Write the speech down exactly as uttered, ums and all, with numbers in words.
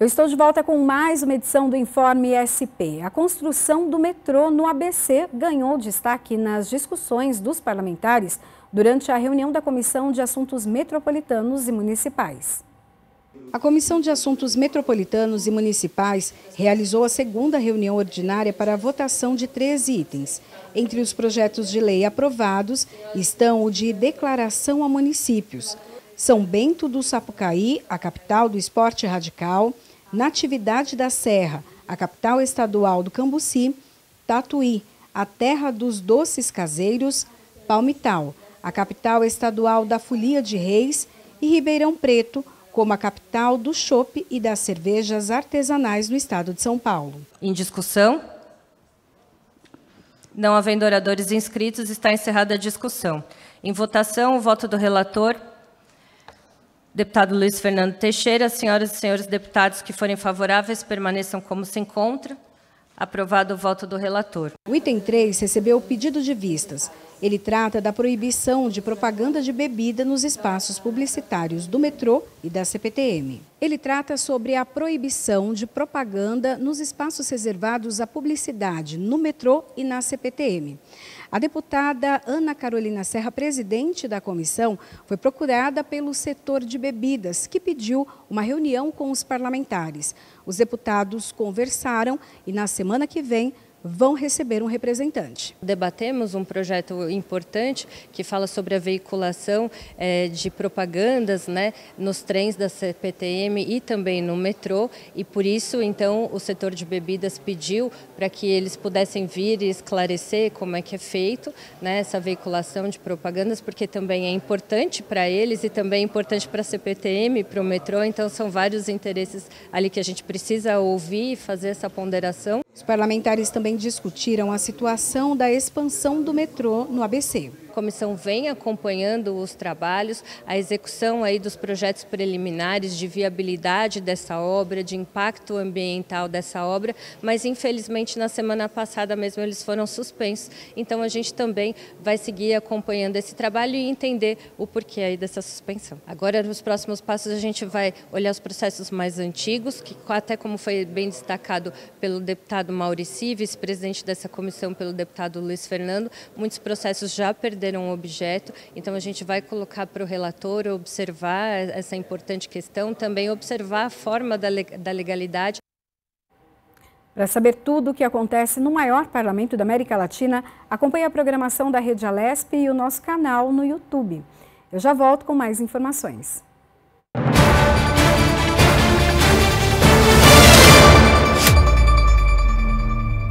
Eu estou de volta com mais uma edição do Informe S P. A construção do metrô no A B C ganhou destaque nas discussões dos parlamentares durante a reunião da Comissão de Assuntos Metropolitanos e Municipais. A Comissão de Assuntos Metropolitanos e Municipais realizou a segunda reunião ordinária para a votação de treze itens. Entre os projetos de lei aprovados estão o de declaração a municípios, São Bento do Sapucaí, a capital do esporte radical, Natividade da Serra, a capital estadual do Cambuci, Tatuí, a terra dos doces caseiros, Palmital, a capital estadual da Folia de Reis e Ribeirão Preto, como a capital do chopp e das cervejas artesanais no estado de São Paulo. Em discussão? Não havendo oradores inscritos, está encerrada a discussão. Em votação, o voto do relator. Deputado Luiz Fernando Teixeira, senhoras e senhores deputados que forem favoráveis, permaneçam como se encontra. Aprovado o voto do relator. O item três recebeu o pedido de vistas. Ele trata da proibição de propaganda de bebida nos espaços publicitários do metrô e da C P T M. Ele trata sobre a proibição de propaganda nos espaços reservados à publicidade no metrô e na C P T M. A deputada Ana Carolina Serra, presidente da comissão, foi procurada pelo setor de bebidas, que pediu uma reunião com os parlamentares. Os deputados conversaram e, na semana que vem, vão receber um representante. Debatemos um projeto importante que fala sobre a veiculação é, de propagandas, né, nos trens da C P T M e também no metrô, e por isso, então, o setor de bebidas pediu para que eles pudessem vir e esclarecer como é que é feito, né, essa veiculação de propagandas, porque também é importante para eles e também é importante para a C P T M e para o metrô, então são vários interesses ali que a gente precisa ouvir e fazer essa ponderação. Os parlamentares também discutiram a situação da expansão do metrô no A B C. A comissão vem acompanhando os trabalhos, a execução aí dos projetos preliminares de viabilidade dessa obra, de impacto ambiental dessa obra, mas infelizmente na semana passada mesmo eles foram suspensos. Então a gente também vai seguir acompanhando esse trabalho e entender o porquê aí dessa suspensão. Agora, nos próximos passos, a gente vai olhar os processos mais antigos, que até como foi bem destacado pelo deputado Maurici, vice-presidente dessa comissão, pelo deputado Luiz Fernando, muitos processos já perderam um objeto, então a gente vai colocar para o relator observar essa importante questão, também observar a forma da legalidade. Para saber tudo o que acontece no maior parlamento da América Latina, acompanhe a programação da Rede Alesp e o nosso canal no YouTube. Eu já volto com mais informações.